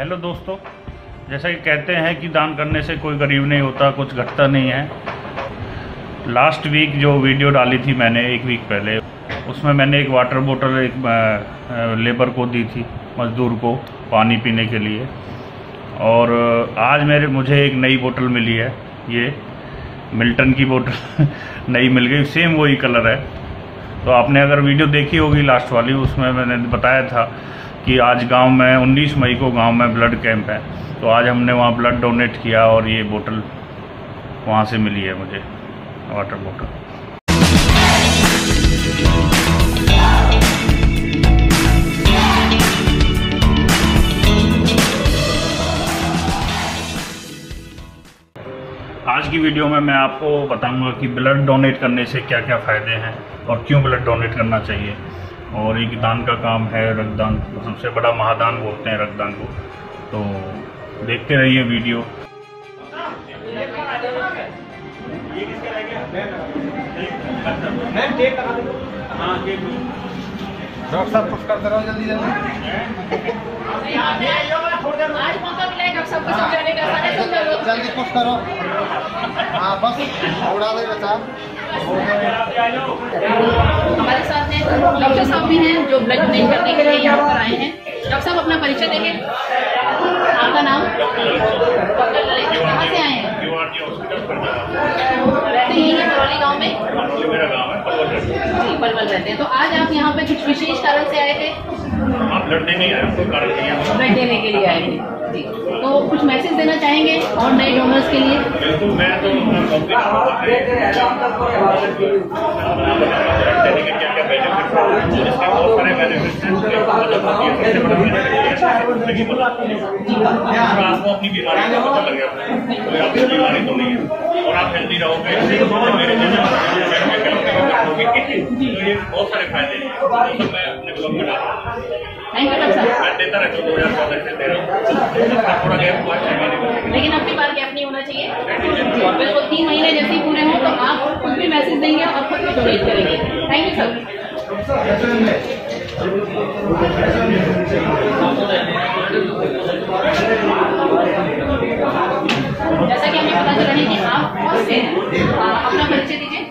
Hello दोस्तों, जैसा कि कहते हैं कि दान करने से कोई गरीब नहीं होता, कुछ घटता नहीं है। लास्ट वीक जो वीडियो डाली थी मैंने 1 वीक पहले, उसमें मैंने एक वाटर बोतल एक लेबर को दी थी, मज़दूर को पानी पीने के लिए। और आज मुझे एक नई बोतल मिली है, ये मिल्टन की बोतल नई मिल गई, सेम वही कलर है। तो आपने अगर वीडियो देखी होगी लास्ट वाली, उसमें मैंने बताया था कि आज गांव में 19 मई को गांव में ब्लड कैंप है, तो आज हमने वहाँ ब्लड डोनेट किया और ये बोतल वहाँ से मिली है मुझे, वाटर बोतल। आज की वीडियो में मैं आपको बताऊंगा कि ब्लड डोनेट करने से क्या क्या फ़ायदे हैं और क्यों ब्लड डोनेट करना चाहिए। और एक दान का काम है, रक्तदान, सबसे बड़ा महादान बोलते हैं रक्तदान को। तो देखते रहिए वीडियो। डॉक्टर साहब कुछ करते रहो, जल्दी जल्दी। जल्दी कुछ करो। हाँ बस उड़ा दे बच्चा। हमारे साथ हैं डॉक्टर साहब भी हैं जो ब्लड डोनेट करने के लिए यहाँ पर आए हैं। डॉक्टर साहब अपना परिचय देंगे। आपका नाम? डॉक्टर ललित। कहाँ से आए हैं? रहते हैं परवली गाँव में? जी, पलवल रहते हैं। तो आज आप यहाँ पे कुछ विशेष कारण से आए थे? ब्लड देने आए, ब्लड देने के लिए आए थे जी। तो कुछ मैसेज देना चाहेंगे और नए डोनर्स के लिए? बिल्कुल, मैं तो बहुत सारे बेनिफिट्स हैं। आपको अपनी बीमारी का पता लग गया, कोई आपकी बीमारी तो नहीं है और आप हेल्दी रहोगे, तो ये बहुत सारे फायदे हैं। तो मैं अपने ब्लॉग में डालूंगा। थैंक यू डॉक्टर साहब। मैं देता रहता हूँ, 2014 से दे रहा हूँ, थोड़ा गैप हुआ है, लेकिन आपकी बार गैप नहीं होना चाहिए। बिल्कुल 3 महीने जैसे ही पूरे हों तो आप खुद भी मैसेज देंगे और खुद भी डोनेट करेंगे। Thank you sir. जैसा कि हमें पता चला है कि आप कौन से हैं, अपना परिचय दीजिए।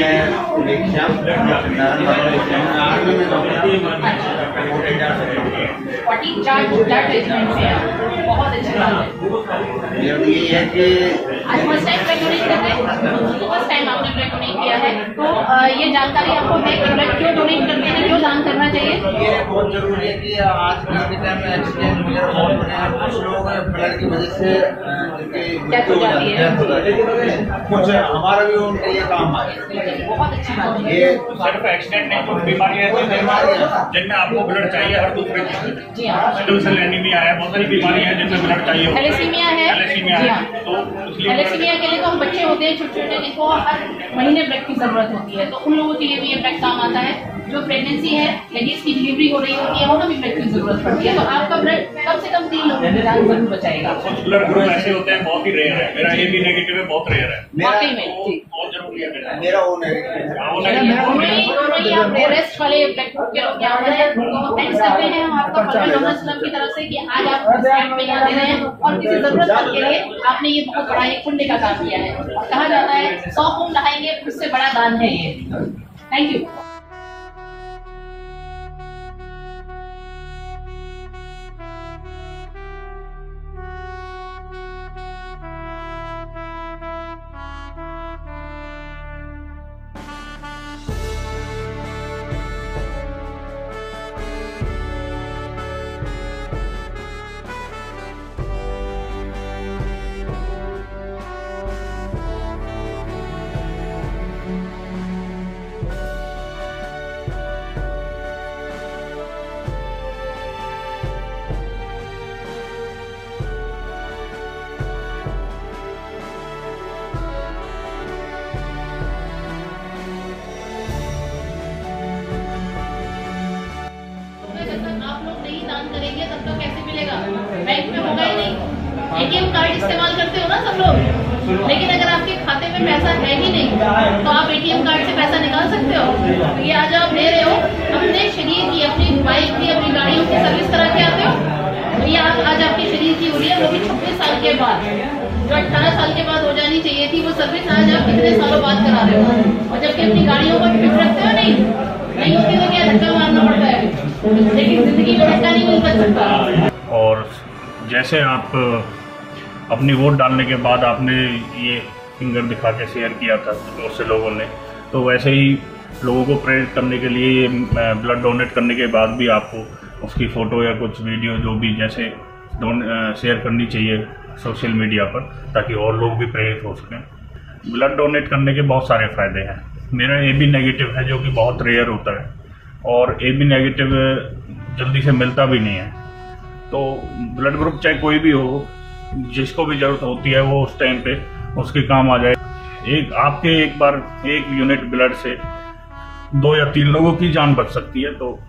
बहुत अच्छी बात है। यही है कि आज फर्स्ट टाइम ब्लड डोनेट करते हैं, फर्स्ट टाइम आपने ब्लड डोनेट किया है, तो ये जानकारी आपको है कि ब्लड क्यों डोनेट करते हैं, क्यों दान करना चाहिए? ये बहुत जरूरी है कि आज के टाइम में एक्सीडेंट वगैरह बहुत बने हैं, कुछ लोग ब्लड की वजह से डेथ हो जाती है, कुछ हमारा भी उनका ये काम है। बहुत अच्छी बात है। ये सिर्फ एक्सीडेंट नहीं, कुछ बीमारियां जिनमें आपको ब्लड चाहिए हर दूसरे जी हाँ, सिकल सेल एनीमिया है, बहुत सारी बीमारियां हैं जिनमें ब्लड चाहिए। थैलेसीमिया है, थैलेसीमिया जी है, हाँ। तो थैलेसीमिया के लिए तो हम बच्चे होते हैं छोटे छोटे, जिनको हर महीने ब्लड की जरूरत होती है, तो उन लोगों के लिए भी ये ब्लड काम आता है। जो प्रेगनेंसी है या जिसकी डिलीवरी हो रही होती है, उन्हें भी ब्लड की जरूरत पड़ती है, तो आपका ब्लड कम से कम 3 लोगों की जान जरूर बचाएगा। कुछ ब्लड ग्रुप ऐसे होते हैं बहुत ही रेयर है, मेरा AB नेगेटिव है, बहुत रेयर है, वाकई में जी, बहुत जरूरी है मेरा वो दोनों ही आप रेयरेस्ट वाले ब्लड ग्रुप के लोग यहाँ पर हैं। तो थैंक्स करते हैं हम आपका पलवल डोनर्स क्लब की तरफ से कि आज आप इस कैंप में यहाँ दे रहे हैं और किसी जरूरतमंद के लिए आपने ये बहुत बड़ा एक पुण्य का काम किया है। और कहा जाता है 100 कुंभ नहाएंगे, उससे बड़ा दान है ये। Thank you. करेंगे तब तो कैसे मिलेगा? बैंक में होगा ही नहीं। ATM कार्ड इस्तेमाल करते हो ना सब लोग, लेकिन अगर आपके खाते में पैसा है ही नहीं तो आप ATM कार्ड से पैसा निकाल सकते हो? तो ये आज आप ले रहे हो, अपने शरीर की, अपनी बाइक की, अपनी गाड़ियों की सर्विस करा के आते हो, तो ये आज आपके शरीर वो भी 26 साल के बाद। जो 18 साल के बाद हो जानी चाहिए थी वो सर्विस आज आप कितने सालों बाद करा रहे हो, और जबकि अपनी गाड़ियों को फिट रखते हो नहीं होती तो क्या धक्का मारना पड़ता है, लेकिन जिंदगी में धक्का नहीं मिल सकता। और जैसे आप अपनी वोट डालने के बाद आपने ये फिंगर दिखा के शेयर किया था बहुत से लोगों ने, तो वैसे ही लोगों को प्रेरित करने के लिए ब्लड डोनेट करने के बाद भी आपको उसकी फ़ोटो या कुछ वीडियो जो भी जैसे शेयर करनी चाहिए सोशल मीडिया पर, ताकि और लोग भी प्रेरित हो सकें। ब्लड डोनेट करने के बहुत सारे फ़ायदे हैं। मेरा AB नेगेटिव है जो कि बहुत रेयर होता है, और AB नेगेटिव जल्दी से मिलता भी नहीं है। तो ब्लड ग्रुप चाहे कोई भी हो, जिसको भी ज़रूरत होती है वो उस टाइम पे उसके काम आ जाए। एक बार एक यूनिट ब्लड से 2 या 3 लोगों की जान बच सकती है, तो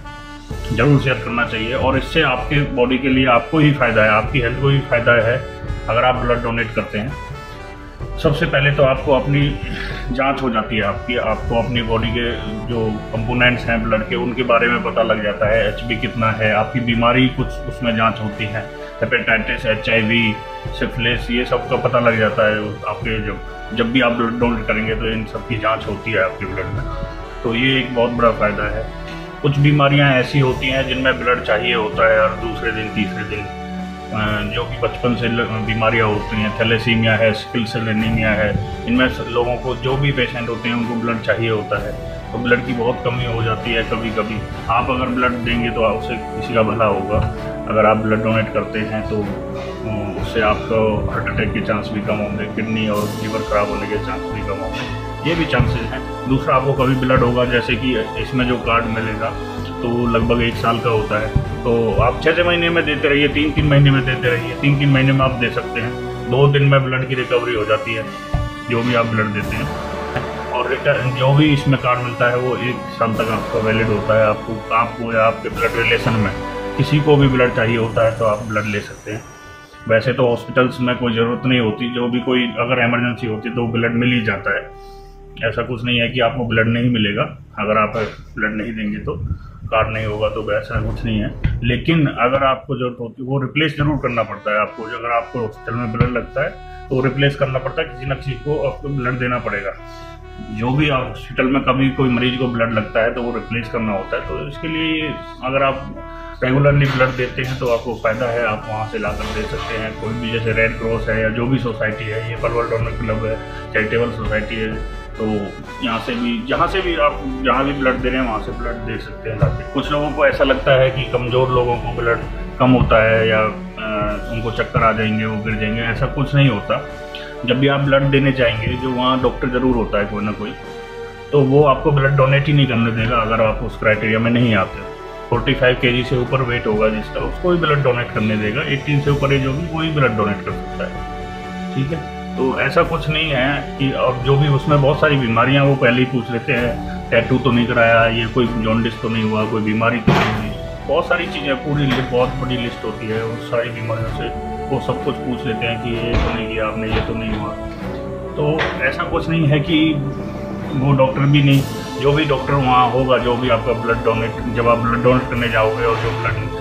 जरूर शेयर करना चाहिए। और इससे आपके बॉडी के लिए आपको ही फायदा है, आपकी हेल्थ को ही फायदा है अगर आप ब्लड डोनेट करते हैं। सबसे पहले तो आपको अपनी जांच हो जाती है, आपको अपनी बॉडी के जो कंपोनेंट्स हैं ब्लड के उनके बारे में पता लग जाता है। HB कितना है, आपकी बीमारी कुछ उसमें जांच होती है, हेपेटाइटिस, HIV, सिफिलिस, ये सब का पता लग जाता है आपके जब भी आप ब्लड डोनेट करेंगे तो इन सब की जांच होती है आपके ब्लड में। तो ये एक बहुत बड़ा फ़ायदा है। कुछ बीमारियां ऐसी होती हैं जिनमें ब्लड चाहिए होता है, और दूसरे दिन तीसरे दिन जो कि बचपन से बीमारियां होती हैं, थैलेसीमिया है, सिकल सेल एनीमिया है, इनमें लोगों को जो भी पेशेंट होते हैं उनको ब्लड चाहिए होता है। तो ब्लड की बहुत कमी हो जाती है कभी कभी। आप अगर ब्लड देंगे तो उससे किसी का भला होगा। अगर आप ब्लड डोनेट करते हैं तो उससे आपको हार्ट अटैक के चांस भी कम होंगे, किडनी और लीवर खराब होने के चांस भी कम होंगे, ये भी चांसेस हैं। दूसरा, आपको कभी ब्लड होगा, जैसे कि इसमें जो कार्ड मिलेगा तो लगभग 1 साल का होता है, तो आप 6 महीने में देते रहिए, 3 महीने में देते रहिए। 3 महीने में आप दे सकते हैं। 2 दिन में ब्लड की रिकवरी हो जाती है जो भी आप ब्लड देते हैं। और जो भी इसमें कार्ड मिलता है वो 1 साल तक आपका वैलिड होता है। आपको या आपके ब्लड रिलेशन में किसी को भी ब्लड चाहिए होता है तो आप ब्लड ले सकते हैं। वैसे तो हॉस्पिटल्स में कोई ज़रूरत नहीं होती, जो भी कोई अगर इमरजेंसी होती है तो ब्लड मिल ही जाता है। ऐसा कुछ नहीं है कि आपको ब्लड नहीं मिलेगा, अगर आप ब्लड नहीं देंगे तो कार्ड नहीं होगा, तो ऐसा कुछ नहीं है। लेकिन अगर आपको जरूरत होती है वो रिप्लेस जरूर करना पड़ता है आपको। अगर आपको हॉस्पिटल में ब्लड लगता है तो रिप्लेस करना पड़ता है, किसी न किसी को आपको ब्लड देना पड़ेगा। जो भी आप हॉस्पिटल में कभी कोई मरीज को ब्लड लगता है तो वो रिप्लेस करना होता है। तो इसके लिए अगर आप रेगुलरली ब्लड देते हैं तो आपको फ़ायदा है, आप वहाँ से लाकर दे सकते हैं। कोई भी जैसे रेड क्रॉस है या जो भी सोसाइटी है, ये पलवल डोनर क्लब है, चैरिटेबल सोसाइटी है, तो यहाँ से भी जहाँ से भी आप जहाँ भी ब्लड दे रहे हैं वहाँ से ब्लड दे सकते हैं लाके। कुछ लोगों को ऐसा लगता है कि कमज़ोर लोगों को ब्लड कम होता है या उनको चक्कर आ जाएंगे, वो गिर जाएंगे, ऐसा कुछ नहीं होता। जब भी आप ब्लड देने जाएंगे, जो वहाँ डॉक्टर ज़रूर होता है कोई ना कोई, तो वो आपको ब्लड डोनेट ही नहीं करने देगा अगर आप उस क्राइटेरिया में नहीं आते। 45 kg से ऊपर वेट होगा जिसका, उसको ही ब्लड डोनेट करने देगा। 18 से ऊपर एज होगी कोई ब्लड डोनेट कर सकता है, ठीक है। तो ऐसा कुछ नहीं है कि, और जो भी उसमें बहुत सारी बीमारियां वो पहले ही पूछ लेते हैं, टैटू तो नहीं कराया, ये कोई जॉन्डिस तो नहीं हुआ, कोई बीमारी तो नहीं हुई, बहुत सारी चीज़ें, पूरी बहुत बड़ी लिस्ट होती है उस सारी बीमारियों से। वो सब कुछ पूछ लेते हैं कि ये तो नहीं किया आपने, ये तो नहीं हुआ। तो ऐसा कुछ नहीं है कि वो डॉक्टर भी नहीं, जो भी डॉक्टर वहाँ होगा, जो भी आपका ब्लड डोनेट, जब आप ब्लड डोनेट करने जाओगे और जो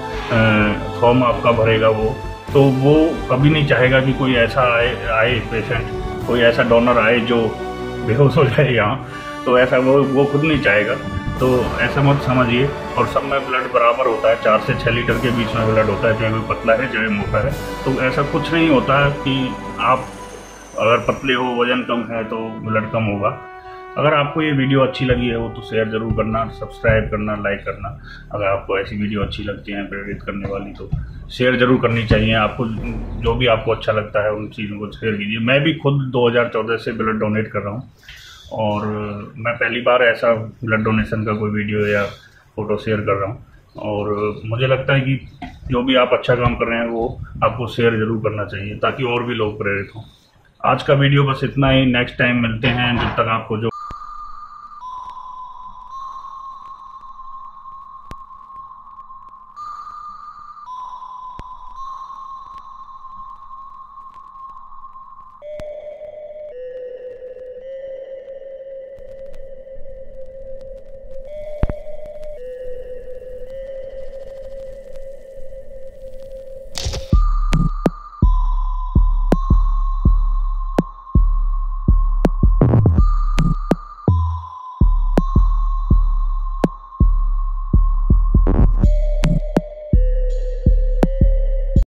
ब्लड फॉर्म आपका भरेगा तो वो कभी नहीं चाहेगा कि कोई ऐसा आए पेशेंट, कोई ऐसा डोनर आए जो बेहोश हो जाए यहाँ, तो ऐसा वो खुद नहीं चाहेगा। तो ऐसा मत समझिए। और सब में ब्लड बराबर होता है, 4 से 6 लीटर के बीच में ब्लड होता है, चाहे कोई पतला है चाहे मोटा है। तो ऐसा कुछ नहीं होता कि आप अगर पतले हो, वजन कम है तो ब्लड कम होगा। अगर आपको ये वीडियो अच्छी लगी है वो तो शेयर ज़रूर करना, सब्सक्राइब करना, लाइक करना। अगर आपको ऐसी वीडियो अच्छी लगती है प्रेरित करने वाली तो शेयर ज़रूर करनी चाहिए। आपको जो भी आपको अच्छा लगता है उन चीज़ों को शेयर कीजिए। मैं भी खुद 2014 से ब्लड डोनेट कर रहा हूँ, और मैं पहली बार ऐसा ब्लड डोनेशन का कोई वीडियो या फ़ोटो शेयर कर रहा हूँ। और मुझे लगता है कि जो भी आप अच्छा काम कर रहे हैं वो आपको शेयर ज़रूर करना चाहिए, ताकि और भी लोग प्रेरित हों। आज का वीडियो बस इतना ही। नेक्स्ट टाइम मिलते हैं। जब तक आपको जो